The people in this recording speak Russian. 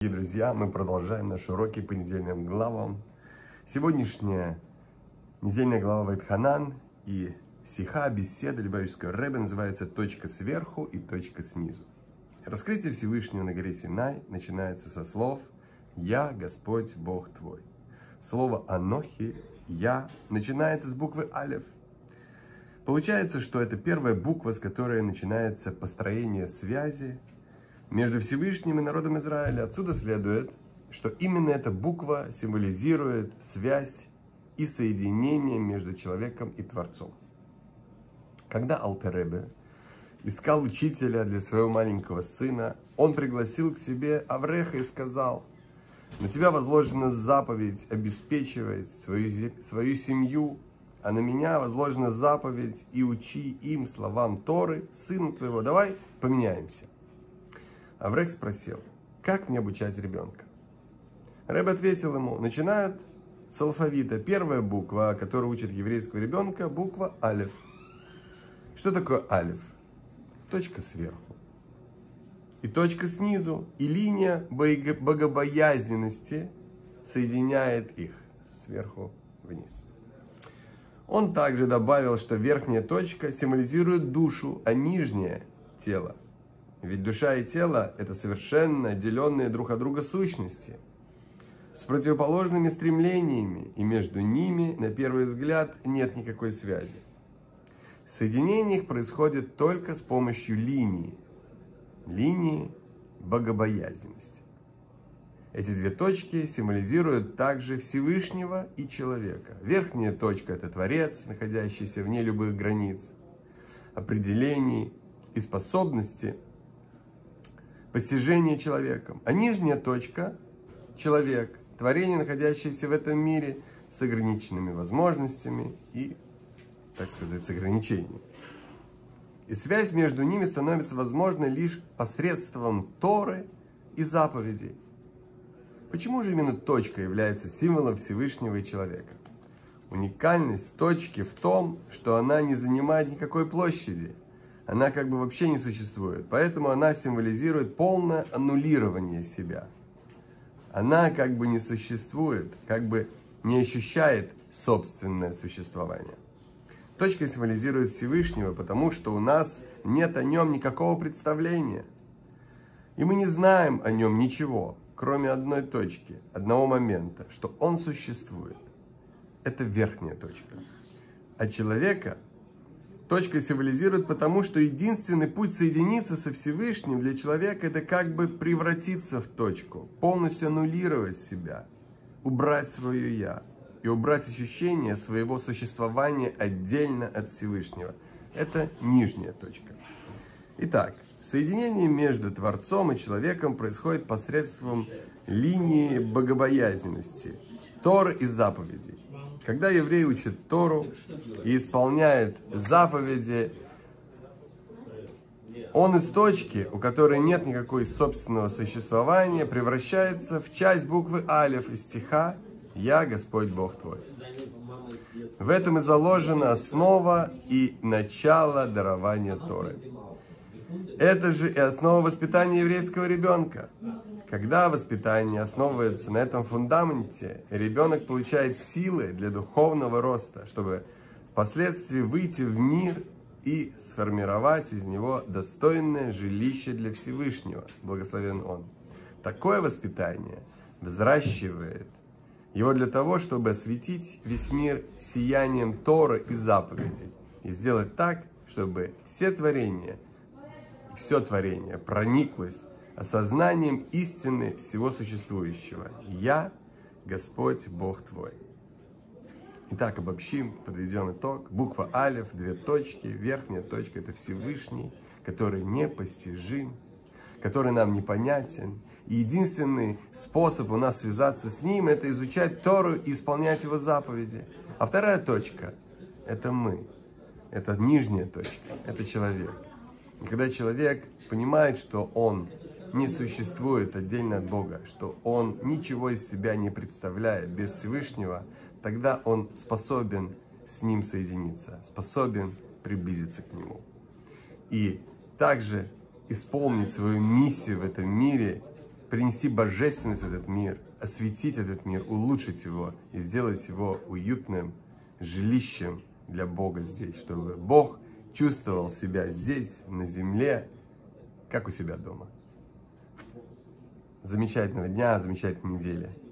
Дорогие друзья, мы продолжаем наши уроки по недельным главам. Сегодняшняя недельная глава Ваэтханан и сиха, беседа Любавического Ребе называется «Точка сверху и точка снизу». Раскрытие Всевышнего на горе Синай начинается со слов «Я Господь Бог твой». Слово «Анохи», «Я» начинается с буквы Алеф. Получается, что это первая буква, с которой начинается построение связи между Всевышним и народом Израиля. Отсюда следует, что именно эта буква символизирует связь и соединение между человеком и Творцом. Когда Алтер Ребе искал учителя для своего маленького сына, он пригласил к себе Авреха и сказал: «На тебя возложена заповедь обеспечивать свою семью, а на меня возложена заповедь и учи им словам Торы, сыну твоего, давай поменяемся». Аврех спросил: «Как мне обучать ребенка?» Ребе ответил ему: начинают с алфавита. Первая буква, которую учит еврейского ребенка, буква Алеф. Что такое Алеф? Точка сверху. И точка снизу. И линия богобоязненности соединяет их сверху вниз. Он также добавил, что верхняя точка символизирует душу, а нижняя – тело. Ведь душа и тело – это совершенно отделенные друг от друга сущности, с противоположными стремлениями, и между ними, на первый взгляд, нет никакой связи. Соединение их происходит только с помощью линии богобоязненности. Эти две точки символизируют также Всевышнего и человека. Верхняя точка – это Творец, находящийся вне любых границ, определений и способностей постижения человеком. А нижняя точка – человек, творение, находящееся в этом мире с ограниченными возможностями и, так сказать, с ограничениями. И связь между ними становится возможной лишь посредством Торы и заповедей. Почему же именно точка является символом Всевышнего и человека? Уникальность точки в том, что она не занимает никакой площади. Она как бы вообще не существует. Поэтому она символизирует полное аннулирование себя. Она как бы не существует, как бы не ощущает собственное существование. Точка символизирует Всевышнего, потому что у нас нет о нем никакого представления. И мы не знаем о нем ничего, кроме одной точки, одного момента, что он существует. Это верхняя точка. А человека точка символизирует потому, что единственный путь соединиться со Всевышним для человека – это как бы превратиться в точку, полностью аннулировать себя, убрать свое «я» и убрать ощущение своего существования отдельно от Всевышнего. Это нижняя точка. Итак, соединение между Творцом и человеком происходит посредством линии богобоязненности, Торы и заповедей. Когда еврей учит Тору и исполняет заповеди, он из точки, у которой нет никакой собственного существования, превращается в часть буквы Алеф из стиха «Я Господь Бог твой». В этом и заложена основа и начало дарования Торы. Это же и основа воспитания еврейского ребенка. Когда воспитание основывается на этом фундаменте, ребенок получает силы для духовного роста, чтобы впоследствии выйти в мир и сформировать из него достойное жилище для Всевышнего, благословен Он. Такое воспитание взращивает его для того, чтобы осветить весь мир сиянием Торы и заповедей и сделать так, чтобы все творение прониклось осознанием истины всего существующего. «Я Господь Бог твой». Итак, обобщим, подведем итог. Буква Алеф, две точки, верхняя точка – это Всевышний, который непостижим, который нам непонятен. И единственный способ у нас связаться с Ним – это изучать Тору и исполнять Его заповеди. А вторая точка – это мы, это нижняя точка, это человек. И когда человек понимает, что он не существует отдельно от Бога, что он ничего из себя не представляет без Всевышнего, тогда он способен с Ним соединиться, способен приблизиться к Нему. И также исполнить свою миссию в этом мире принести божественность в этот мир, осветить этот мир, улучшить его и сделать его уютным жилищем для Бога здесь, чтобы Бог чувствовал себя здесь, на земле, как у себя дома. Замечательного дня, замечательной недели.